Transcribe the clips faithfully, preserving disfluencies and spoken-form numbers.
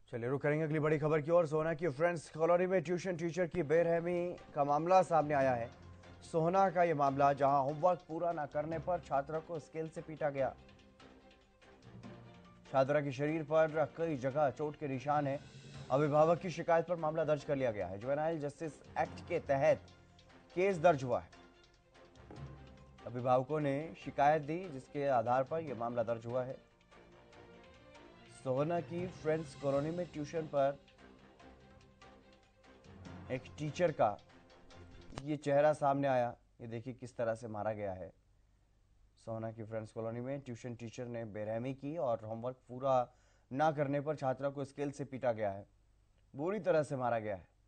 चलिए रुक करेंगे अगली बड़ी खबर की ओर। सोहना की फ्रेंड्स कॉलोनी में ट्यूशन टीचर की बेरहमी का मामला सामने आया है। सोहना का यह मामला, जहां होमवर्क पूरा न करने पर छात्रा को स्केल से पीटा गया। छात्रा के शरीर पर कई जगह चोट के निशान है। अभिभावक की शिकायत पर मामला दर्ज कर लिया गया है। जुवेनाइल जस्टिस एक्ट के तहत केस दर्ज हुआ है। अभिभावकों ने शिकायत दी, जिसके आधार पर यह मामला दर्ज हुआ है। सोहना की फ्रेंड्स कॉलोनी में ट्यूशन पर एक टीचर का ये चेहरा सामने आया। ये देखिए किस तरह से मारा गया है। सोहना की फ्रेंड्स कॉलोनी में ट्यूशन टीचर ने बेरहमी की और होमवर्क पूरा ना करने पर छात्रा को स्केल से पीटा गया है, बुरी तरह से मारा गया है।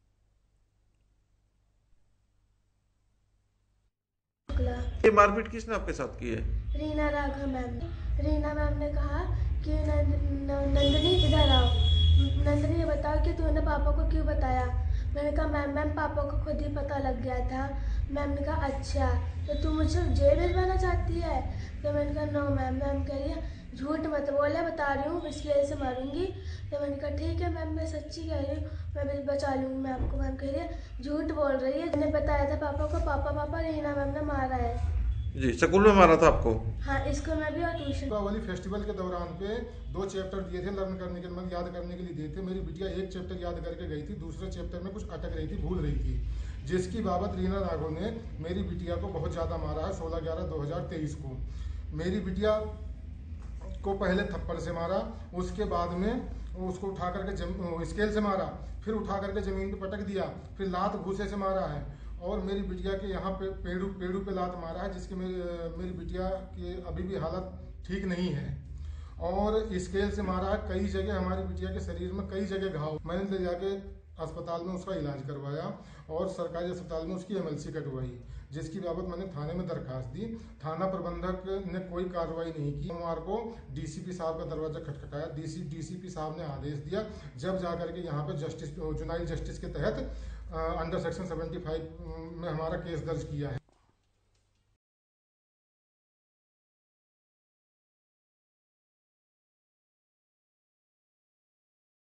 ये मारपीट किसने आपके साथ की है? रीना राघव मैम। रीना मैम ने कहा कि नंदनी इधर आओ, नंदनी ये बताओ कि तूने पापा को क्यों बताया। मैंने कहा मैम मैम पापा को खुद ही पता लग गया था। मैम ने कहा अच्छा, तो तू मुझे जेल भिजवाना चाहती है। तो मैंने कहा नो मैम। मैम कह रही है झूठ मत बोले, बता रही हूँ स्केल से मारूंगी। तो मैंने कहा ठीक है मैम, मैं सच्ची कह रही हूँ, मैं भी बचा लूँगी मैं आपको। मैम कह रही है झूठ बोल रही है, मैंने बताया था पापा को, पापा पापा रीना मैम ने मारा है। जी, स्कूल में मारा था आपको? हाँ, स्कूल में भी और ट्यूशन। दीपावली फेस्टिवल के दौरान पे दो चैप्टर दिए थे लर्न करने के लिए, याद करने के लिए दिए थे। मेरी बिटिया एक चैप्टर याद करके गई थी, दूसरे चैप्टर में कुछ अटक रही थी, भूल रही थी, जिसकी बाबत रीना राघव ने मेरी बिटिया को बहुत ज़्यादा मारा है। सोलह ग्यारह दो हज़ार तेईस को मेरी बिटिया को पहले थप्पड़ से मारा, उसके बाद में उसको उठा करके स्केल से मारा, फिर उठा करके ज़मीन पे पटक दिया, फिर लात घूसे से मारा है और मेरी बिटिया के यहाँ पे पेड़ू पेड़ू पे लात मारा है, जिसकी मेरी मेरी बिटिया की अभी भी हालत ठीक नहीं है। और स्केल से मारा है कई जगह, हमारी बिटिया के शरीर में कई जगह घाव। मैंने ले जाके अस्पताल में उसका इलाज करवाया और सरकारी अस्पताल में उसकी एमएलसी कटवाई, जिसकी बाबत मैंने थाने में दरखास्त दी। थाना प्रबंधक ने कोई कार्रवाई नहीं की। सोमवार को डीसीपी साहब का दरवाजा खटखटाया, डीसी डीसीपी साहब ने आदेश दिया, जब जाकर के यहाँ पे जस्टिस जुवेनाइल जस्टिस के तहत अंडर सेक्शन सेवेंटी फाइव में हमारा केस दर्ज किया है।